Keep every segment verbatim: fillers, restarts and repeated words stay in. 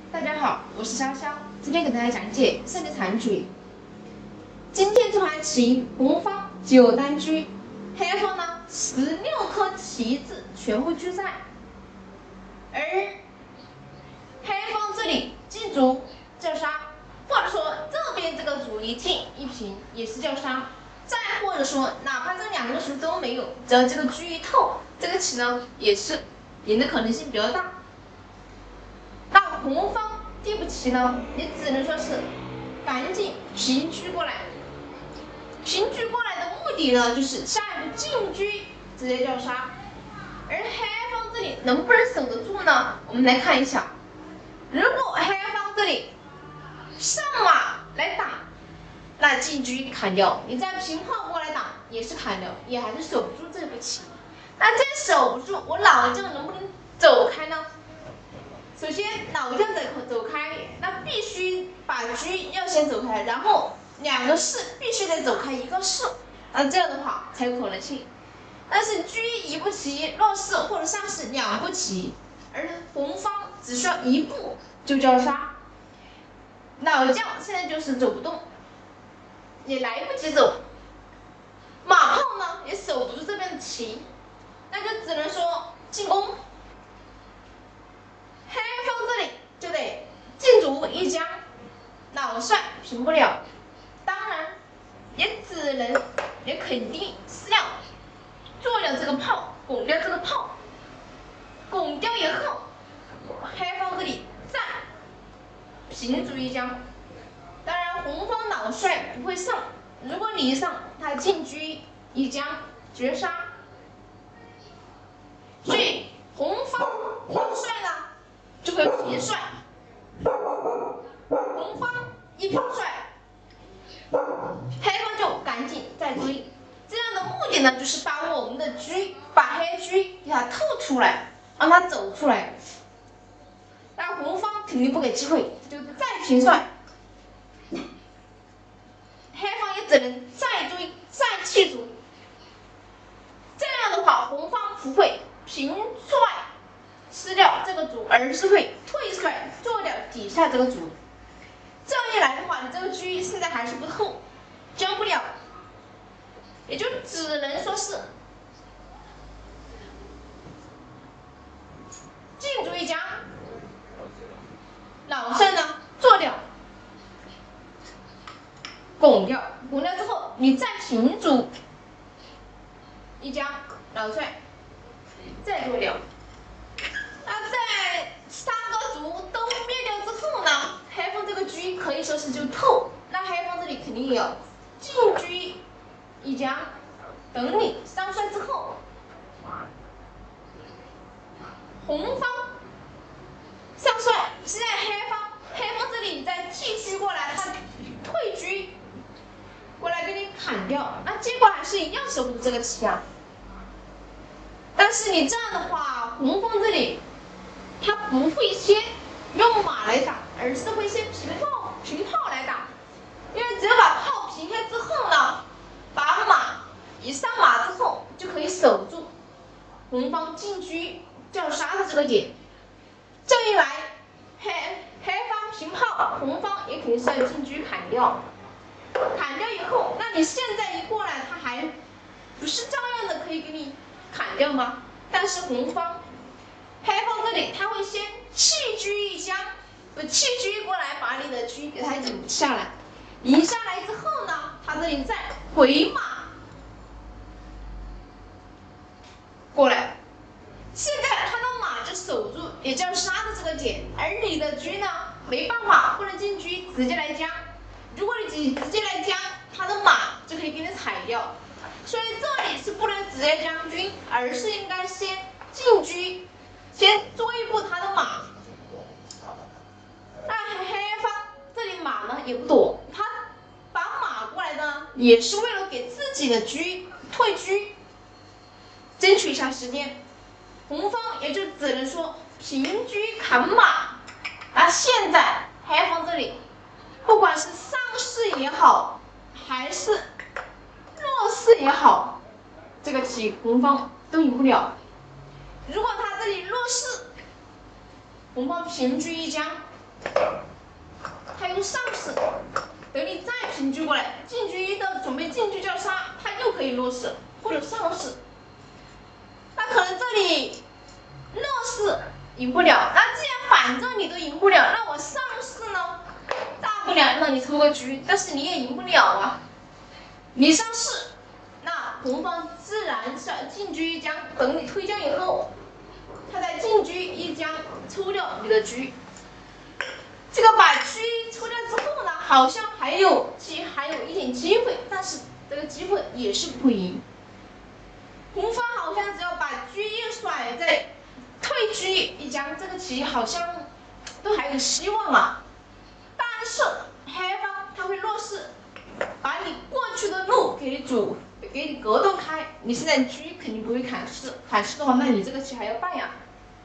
大家好，我是潇潇，今天给大家讲解胜利残局。今天这盘棋，红方九单车，黑方呢十六颗棋子全部车在，而黑方这里进卒叫杀，或者说这边这个卒一进一平也是叫杀，再或者说哪怕这两个卒都没有，只要这个车一透，这个棋呢也是赢的可能性比较大。那红方第步棋呢，你只能说是赶紧平车过来。平车过来的目的呢，就是下一步进车直接叫杀。而黑方这里能不能守得住呢？我们来看一下，如果黑方这里上马来打，那进车砍掉，你再平炮过来打也是砍掉，也还是守不住这步棋。那这守不住，我老将能不能走开呢？首先，老将得走开，那必须把车要先走开，然后两个士必须得走开一个士，那这样的话才有可能性。但是车一步棋落士或者上士两步棋，而红方只需要一步就叫杀。老将现在就是走不动，也来不及走，马炮呢也守不住这边的棋，那就只能说进攻。黑方这里就得进卒一将，老帅平不了，当然也只能也肯定撕掉，做掉这个炮，拱掉这个炮，拱掉以后，黑方这里再平卒一将。当然红方老帅不会上，如果你一上，他进车一将绝杀，所以红方老帅呢就会平帅，红方一平帅，黑方就赶紧再追。这样的目的呢，就是把我们的车，把黑车给它透出来，让它走出来。但红方肯定不给机会，就再平帅，黑方也只能再追再弃卒。这样的话，红方不会平帅吃掉这个卒，而是会退帅做掉底下这个卒。这样一来的话，你这个车现在还是不透，交不了，也就只能说是进卒一将，老帅呢做掉，拱掉，拱掉之后你再平卒一将，老帅再做掉。那在三个卒都灭掉之后呢，黑方这个车可以说是就透，那黑方这里肯定也要进车一将，等你上帅之后，红方上帅，现在黑方黑方这里再弃车过来，他退车过来给你砍掉，那结果还是一样守不住这个棋啊。但是你这样的话，红方这里他不会先用马来打，而是会先平炮平炮来打，因为只有把炮平开之后呢，把马一上马之后就可以守住红方进车叫杀的这个点。这一来，黑黑方平炮，红方也肯定是要进车砍掉，砍掉以后，那你现在一过来，他还不是照样的可以给你砍掉吗？但是红方黑方这里他会先弃车一将，不弃车过来把你的车给他引下来，引下来之后呢，他这里再回马过来，现在他的马就守住也叫杀的这个点，而你的车呢没办法，不能进车直接来将，如果你直接来将，他的马就可以给你踩掉。所以这里是不能直接将军，而是应该先进车，先追步他的马。那黑方这里马呢也不躲，他把马过来呢，也是为了给自己的车退车，争取一下时间。红方也就只能说平车砍马。那现在黑方这里，不管是上士也好，还是落士也好，这个棋红方都赢不了。如果他这里落士，红方平车一将， 他又上士，等你再平车过来，进车一的准备进车叫杀，他又可以落士或者上士。那可能这里落士赢不了，那既然反正你都赢不了，那我上士呢？大不了让你抽个车，但是你也赢不了啊。你上士，那红方自然是进车一将，等你推将以后，他在进车一将抽掉你的车。这个把车抽掉之后呢，好像还有其还有一点机会，但是这个机会也是不赢。红方好像只要把车一甩在退车一将，这个棋好像都还有希望啊。但是黑方他会落士，把你过去的路给你阻，给你隔断开。你现在车肯定不会砍士，砍士的话，那你这个棋还要办呀。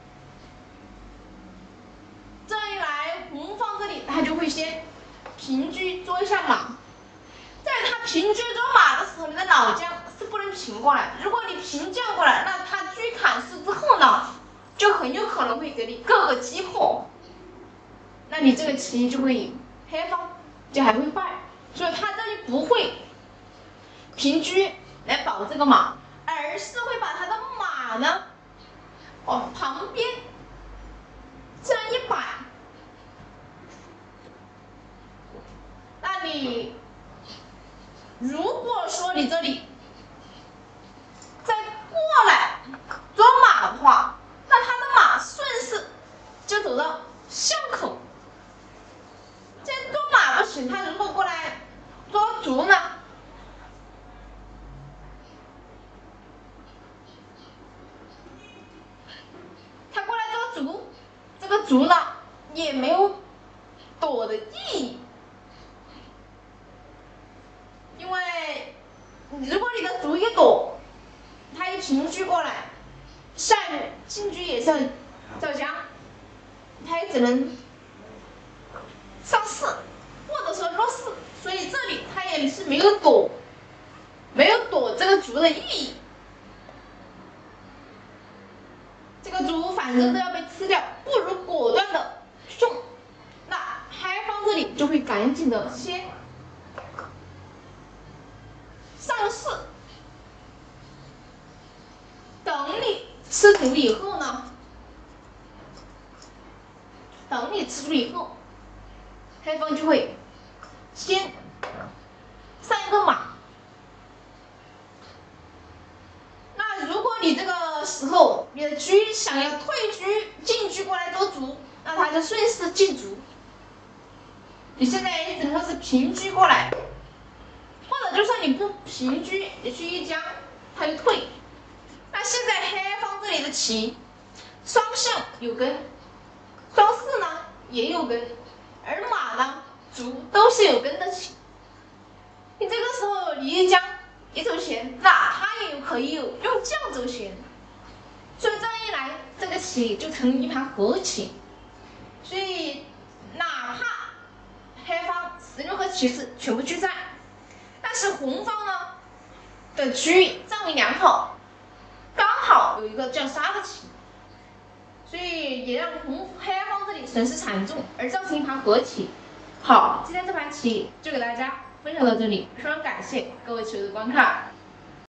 这一来，红方这里他就会先平车捉一下马。在他平车捉马的时候，你的老将是不能平过来。如果你平将过来，那他车砍士之后呢，就很有可能会给你各个击破。那你这个棋就会赢，黑方就还会败。所以他这里不会平车来保这个马，而是会把他的马呢往旁边这样一摆。那你如果说你这里再过来捉马的话，那他的马顺势就走到巷口。这捉马不行，他如果过来捉卒呢？他过来捉卒，这个卒呢也没有躲的意义。因为如果你的卒一躲，他一平车过来，下面进车也是照将，他也只能上士，或者说落士，所以这里他也是没有躲，没有躲这个卒的意义。这个卒反正都要被吃掉，不如果断的送。那黑方这里就会赶紧的先上士，等你吃卒以后呢，等你吃卒以后，黑方就会先上一个马。那如果你这个时候你的车想要退车进车过来捉卒，那他就顺势进卒。你现在也只能说是平车过来。或者就算你不平车，也去一将，他就退。那现在黑方这里的棋，双象有根，双士呢也有根，而马呢卒都是有根的棋。你这个时候你一将一走闲，那他也有可以有用将走闲，所以这样一来，这个棋就成一盘和棋。所以哪怕黑方十六颗棋士全部拒战。但是红方呢的车站位良好，刚好有一个叫杀的棋，所以也让红黑方这里损失惨重，而造成一盘和棋。好，今天这盘棋就给大家分享到这里，非常感谢各位球友的观看。